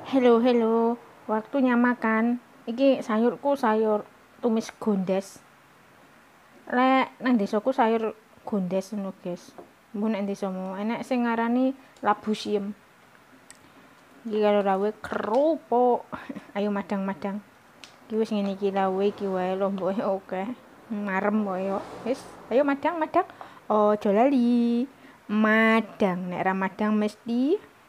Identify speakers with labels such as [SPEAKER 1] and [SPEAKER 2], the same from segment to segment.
[SPEAKER 1] Hello, hello. Waktunya makan. Iki sayurku sayur tumis gondes. Lek nang desaku sayur gondes ngono, guys. Mbok nek desamu enek sing ngarani labu siam. Iki karo rawe kerupuk. Ayo madang-madang. Iki wis ngene iki lawe iki wae lomboke oke. Marem koyo. Wis, ayo madang-madang. Ojo lali. Madang, nek ra madang mesti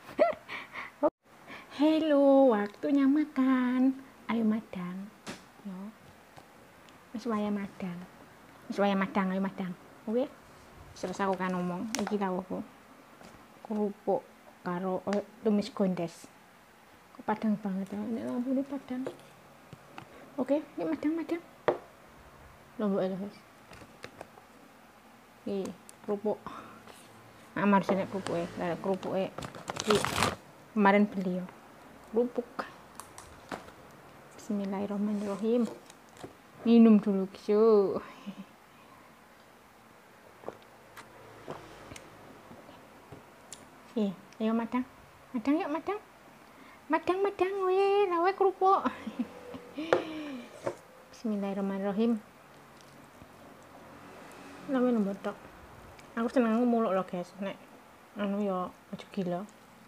[SPEAKER 1] hello, waktunya makan. Ayo madang. Yo. Wis waya madang. Wis waya madang, ayo madang. Oke. Selesai aku kan ngomong. Iki lawuhku. Kerupuk karo tumis gondes. Kok padang banget ya. Nek lampu ini padang. Oke, ini madang-madang. Lombok lho, guys. Iki kerupuk. Amar sini kerupuke. Lah kerupuke iki kemarin beli yo. Kerupuk. Bismillahirrahmanirrahim. Minum dulu guys. Ayo madang. Madang yuk madang. Madang we, lawe kerupuk. Bismillahirrahmanirrahim. Lawe lembut tok. Aku seneng muluk loh guys, nek anu ya aja gila.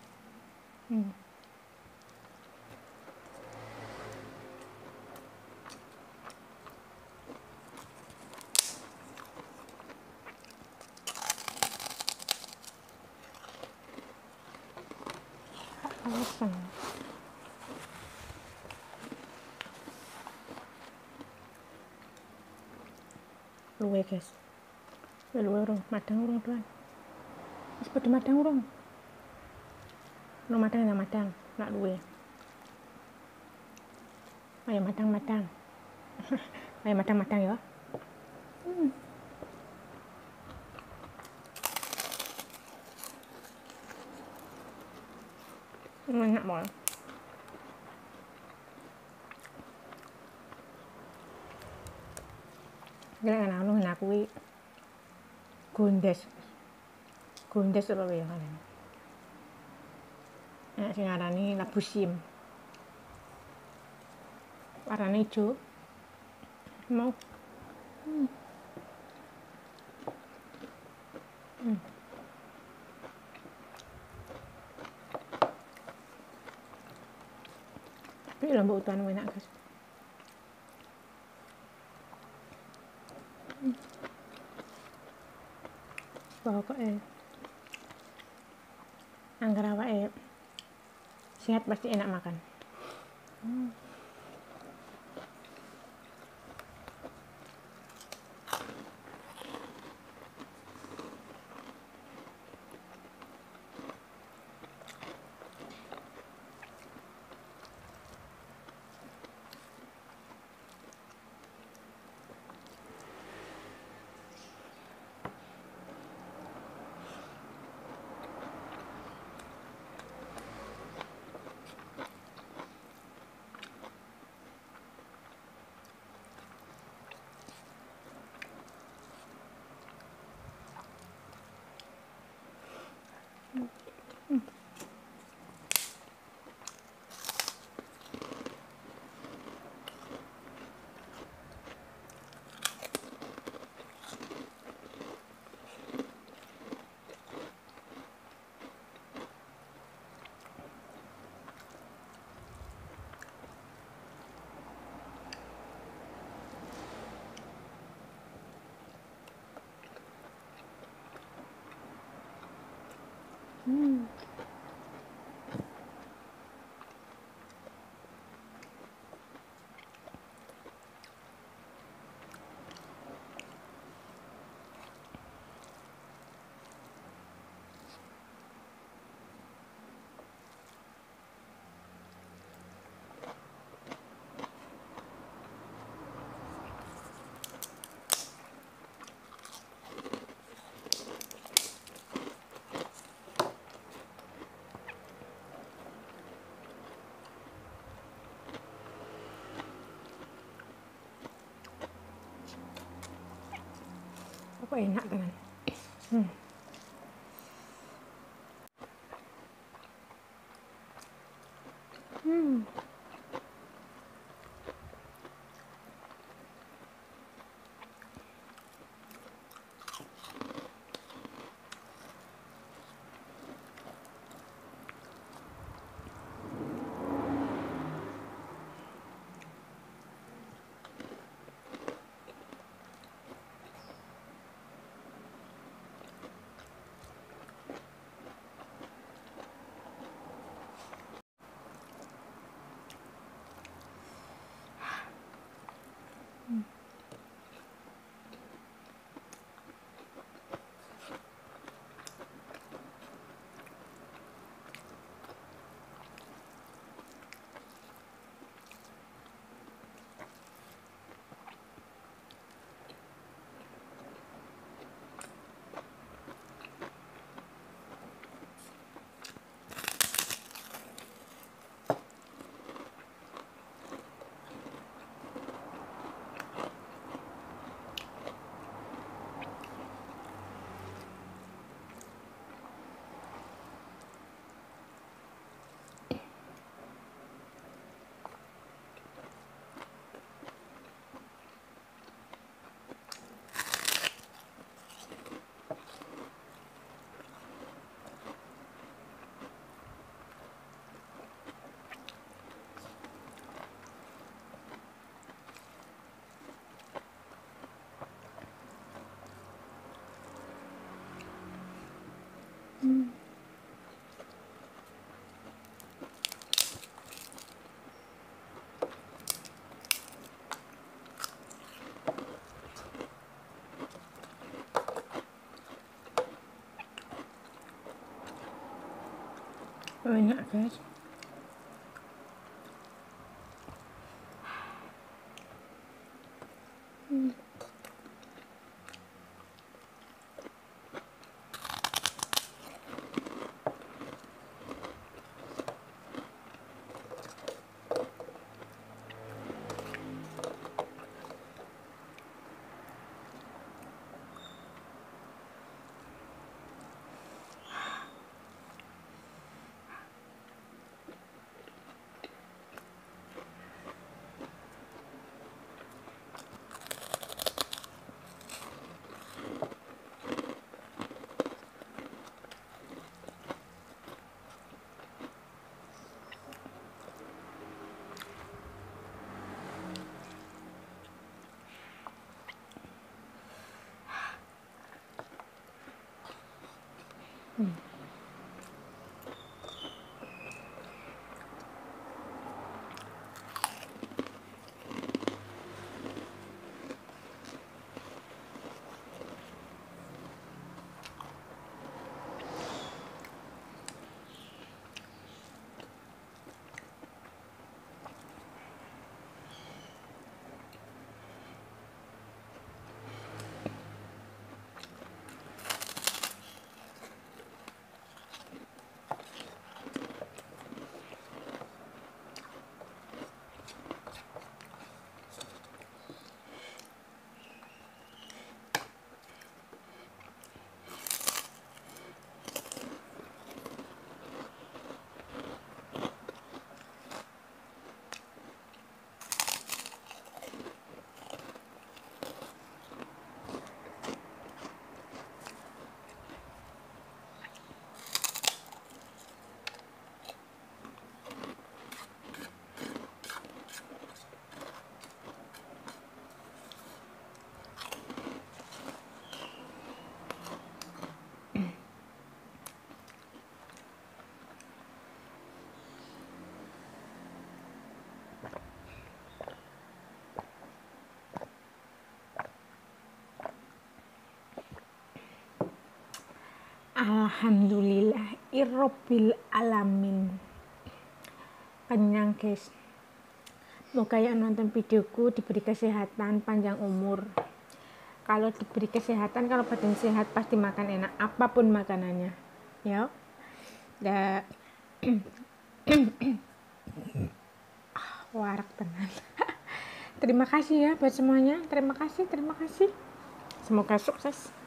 [SPEAKER 1] Alasan. Luwe guys. Luwe urung, madang urung tuan. Wis padha madang urung. Lu madang ya madang, nak luwe. Ayo madang-madang. Ayo madang-madang ya. Enak banget. Gila kan anu enak kuwi. Gondes. Gondes apa ya kalian? Enak sing ngarani labu siam. Warnane ijo. Mau. Tapi lombok utuhan enak guys. Pokoknya anggar awake sehat pasti enak makan. Kok enak teman. enak guys. Alhamdulillah irrobil alamin. Kenyang guys. Semoga yang nonton videoku diberi kesehatan, panjang umur. Kalau diberi kesehatan, kalau badan sehat pasti makan enak apapun makanannya. Ya. Warak tenan. Terima kasih ya buat semuanya. Terima kasih. Semoga sukses.